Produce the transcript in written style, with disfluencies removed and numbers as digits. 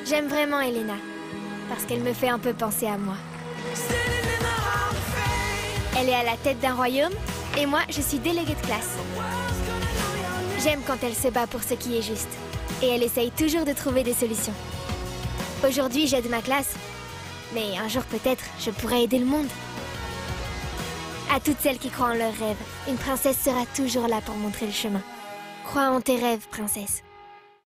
J'aime vraiment Elena, parce qu'elle me fait un peu penser à moi. Elle est à la tête d'un royaume, et moi, je suis déléguée de classe. J'aime quand elle se bat pour ce qui est juste, et elle essaye toujours de trouver des solutions. Aujourd'hui, j'aide ma classe, mais un jour peut-être, je pourrai aider le monde. À toutes celles qui croient en leurs rêves, une princesse sera toujours là pour montrer le chemin. Crois en tes rêves, princesse.